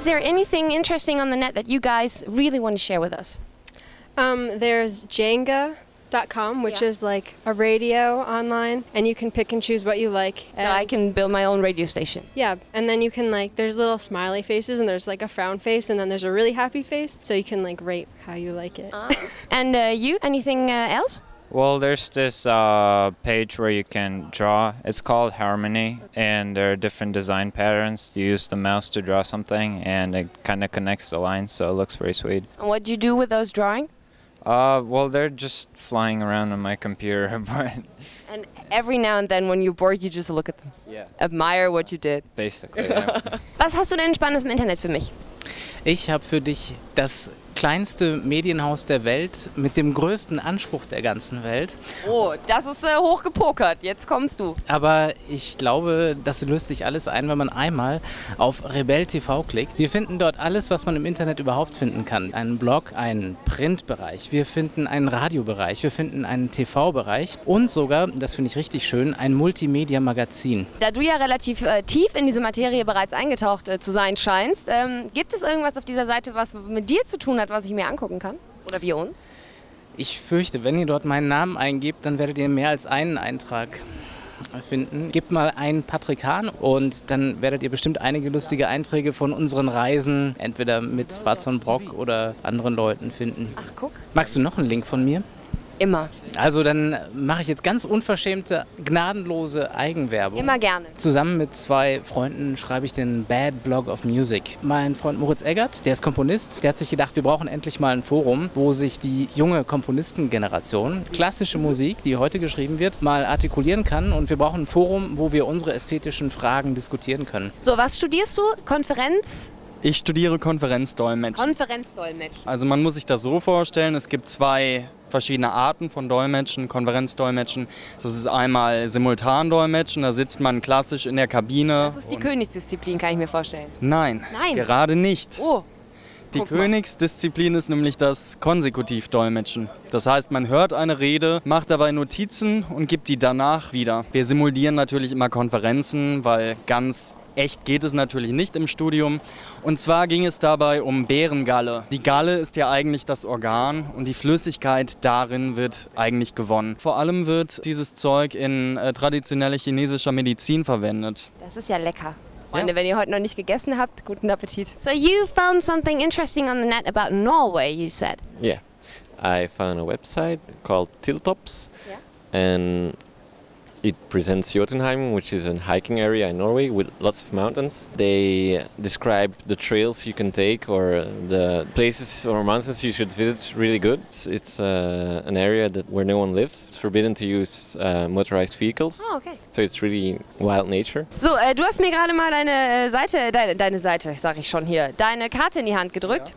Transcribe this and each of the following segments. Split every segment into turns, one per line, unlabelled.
there anything interesting on the net that you guys really want to share with us?
There's Jenga.com, which is like a radio online, and you can pick and choose what you like.
So I can build my own radio station.
Yeah, and then you can there's little smiley faces, and there's like a frown face, and then there's a really happy face, so you can rate how you like it.
And you, anything else?
Well, there's this page where you can draw. It's called Harmony, and there are different design patterns. You use the mouse to draw something, and it kind of connects the lines, so it looks pretty sweet.
And what do you do with those drawings?
Well, they're just flying around on my computer, but...
And every now and then, when you're bored, you just look at them.
Yeah.
Admire what you did.
Basically, yeah.
Was hast du denn Spannendes im Internet für mich?
Ich habe für dich das kleinste Medienhaus der Welt mit dem größten Anspruch der ganzen Welt.
Oh, das ist hochgepokert. Jetzt kommst du.
Aber ich glaube, das löst sich alles ein, wenn man einmal auf Rebell TV klickt. Wir finden dort alles, was man im Internet überhaupt finden kann. Einen Blog, einen Printbereich, wir finden einen Radiobereich, wir finden einen TV-Bereich und sogar, das finde ich richtig schön, ein Multimedia-Magazin.
Da du ja relativ tief in diese Materie bereits eingetaucht zu sein scheinst, gibt es irgendwas auf dieser Seite, was mit dir zu tun hat, was ich mir angucken kann? Oder wir uns?
Ich fürchte, wenn ihr dort meinen Namen eingebt, dann werdet ihr mehr als einen Eintrag finden. Gebt mal einen Patrick Hahn und dann werdet ihr bestimmt einige lustige Einträge von unseren Reisen, entweder mit Barzon Brock oder anderen Leuten finden.
Ach, guck.
Magst du noch einen Link von mir?
Immer.
Also dann mache ich jetzt ganz unverschämte, gnadenlose Eigenwerbung.
Immer gerne.
Zusammen mit zwei Freunden schreibe ich den Bad Blog of Music. Mein Freund Moritz Eggert, der ist Komponist, der hat sich gedacht, wir brauchen endlich mal ein Forum, wo sich die junge Komponistengeneration klassische Musik, die heute geschrieben wird, mal artikulieren kann. Und wir brauchen ein Forum, wo wir unsere ästhetischen Fragen diskutieren können.
So, was studierst du? Konferenz?
Ich studiere Konferenzdolmetschen.
Konferenzdolmetschen.
Also man muss sich das so vorstellen, es gibt zwei verschiedene Arten von Dolmetschen, Konferenzdolmetschen. Das ist einmal Simultandolmetschen, da sitzt man klassisch in der Kabine.
Das ist die Königsdisziplin, kann ich mir vorstellen.
Nein, gerade nicht.
Oh.
Die Königsdisziplin ist nämlich das Konsekutivdolmetschen. Das heißt, man hört eine Rede, macht dabei Notizen und gibt die danach wieder. Wir simulieren natürlich immer Konferenzen, weil ganz echt geht es natürlich nicht im Studium. Und zwar ging es dabei um Bärengalle. Die Galle ist ja eigentlich das Organ und die Flüssigkeit darin wird eigentlich gewonnen. Vor allem wird dieses Zeug in traditioneller chinesischer Medizin verwendet.
Das ist ja lecker. Freunde, wenn ihr heute noch nicht gegessen habt, guten Appetit. So you found something interesting on the net about Norway, you said?
Yeah, I found a website called Tiltops, and it presents Jotunheim, which is a hiking area in Norway with lots of mountains. They describe the trails you can take or the places or mountains you should visit really good. It's an area where no one lives. It's forbidden to use motorized vehicles.
Oh, okay.
So it's really wild nature.
So, du hast mir gerade mal deine Seite, sag ich schon hier, deine Karte in die Hand gedrückt.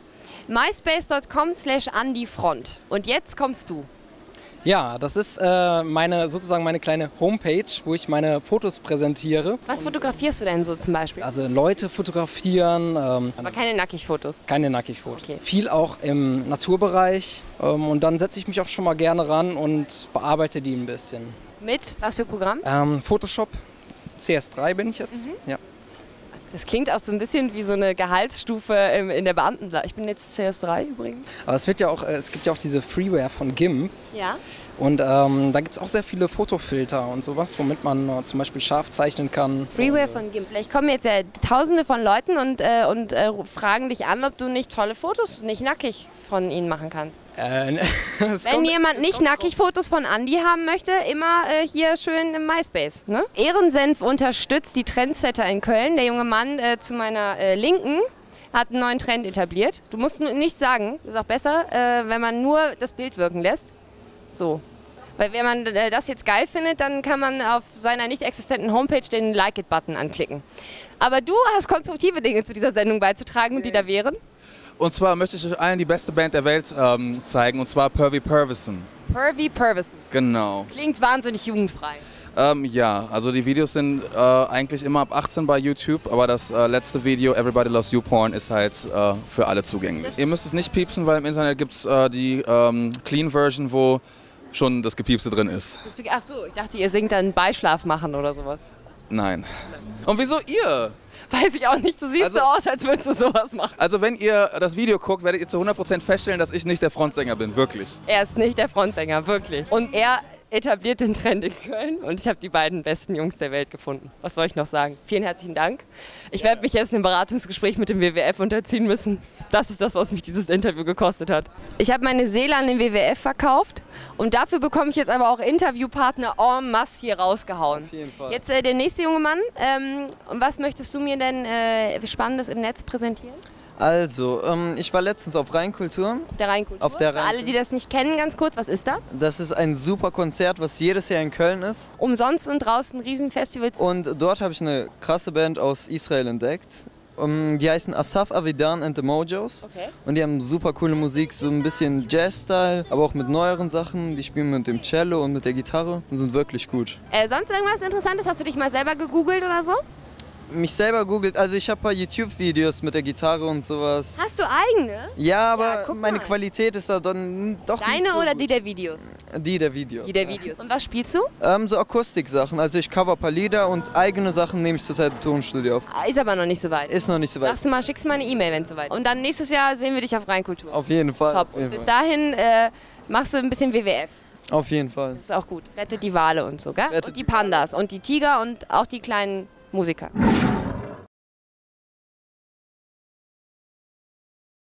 myspace.com/andifront. Und jetzt kommst du.
Ja, das ist sozusagen meine kleine Homepage, wo ich meine Fotos präsentiere.
Was fotografierst du denn so zum Beispiel?
Also Leute fotografieren.
Aber keine Nackigfotos?
Keine Nackigfotos.
Okay.
Viel auch im Naturbereich. Und dann setze ich mich auch schon mal gerne ran und bearbeite die ein bisschen.
Mit was für Programm?
Photoshop, CS3 bin ich jetzt. Ja.
Das klingt auch so ein bisschen wie so eine Gehaltsstufe in der Beamtensache. Ich bin jetzt CS3 übrigens.
Aber es gibt ja auch diese Freeware von GIMP.
Ja.
Und da gibt es auch sehr viele Fotofilter und sowas, womit man zum Beispiel scharf zeichnen kann.
Freeware von GIMP. Vielleicht kommen jetzt tausende von Leuten und fragen dich an, ob du nicht tolle Fotos, nicht nackig von ihnen machen kannst. Wenn jemand nicht nackig Fotos von Andi haben möchte, immer hier schön im MySpace. Ne? Ehrensenf unterstützt die Trendsetter in Köln. Der junge Mann zu meiner Linken hat einen neuen Trend etabliert. Du musst nichts sagen, ist auch besser, wenn man nur das Bild wirken lässt. So. Weil wenn man das jetzt geil findet, dann kann man auf seiner nicht existenten Homepage den Like-It-Button anklicken. Aber du hast konstruktive Dinge zu dieser Sendung beizutragen, die da wären.
Und zwar möchte ich euch allen die beste Band der Welt zeigen, und zwar Pervy Purvison.
Pervy Purvison.
Genau.
Klingt wahnsinnig jugendfrei.
Ja, also die Videos sind eigentlich immer ab 18 bei YouTube, aber das letzte Video, Everybody Loves You Porn, ist halt für alle zugänglich. Ihr müsst es nicht piepsen, weil im Internet gibt es die Clean-Version, wo schon das Gepiepste drin ist.
Ach so, ich dachte, ihr singt dann Beischlaf machen oder sowas.
Nein. Und wieso ihr?
Weiß ich auch nicht. Du siehst so aus, als würdest du sowas machen.
Also wenn ihr das Video guckt, werdet ihr zu 100% feststellen, dass ich nicht der Frontsänger bin, wirklich.
Er ist nicht der Frontsänger, wirklich. Und er etabliert den Trend in Köln und ich habe die beiden besten Jungs der Welt gefunden. Was soll ich noch sagen? Vielen herzlichen Dank. Ich werde mich jetzt einem Beratungsgespräch mit dem WWF unterziehen müssen. Das ist das, was mich dieses Interview gekostet hat. Ich habe meine Seele an den WWF verkauft und dafür bekomme ich jetzt aber auch Interviewpartner en masse hier rausgehauen.
Auf jeden Fall.
Jetzt der nächste junge Mann. Und was möchtest du mir denn Spannendes im Netz präsentieren?
Also, ich war letztens auf Rheinkultur.
Auf der Rheinkultur. Für alle, die das nicht kennen, ganz kurz, was ist das?
Das ist ein super Konzert, was jedes Jahr in Köln ist.
Umsonst und draußen Riesenfestivals.
Und dort habe ich eine krasse Band aus Israel entdeckt. Die heißen Asaf Avidan and the Mojos.
Okay.
Und die haben super coole Musik, so ein bisschen Jazz-Style, aber auch mit neueren Sachen. Die spielen mit dem Cello und mit der Gitarre und sind wirklich gut.
Sonst irgendwas Interessantes? Hast du dich mal selber gegoogelt oder so?
Mich selber googelt, also ich habe ein paar YouTube-Videos mit der Gitarre und sowas.
Hast du eigene?
Ja, aber meine Qualität ist da dann doch nicht so
Deine oder
gut.
die der Videos?
Die der Videos.
Die der Videos. Und was spielst du?
So Akustik-Sachen, also ich cover ein paar Lieder und eigene Sachen nehme ich zurzeit im Tonstudio auf.
Ist aber noch nicht so weit.
Ist noch nicht so weit.
Sagst du mal, schickst du mal eine E-Mail, wenn es soweit ist. Und dann nächstes Jahr sehen wir dich auf Rheinkultur.
Auf jeden Fall.
Top. Und bis dahin machst du ein bisschen WWF.
Auf jeden Fall.
Das ist auch gut. Rettet die Wale und so, gell? Und die Pandas und die Tiger und auch die kleinen Musiker.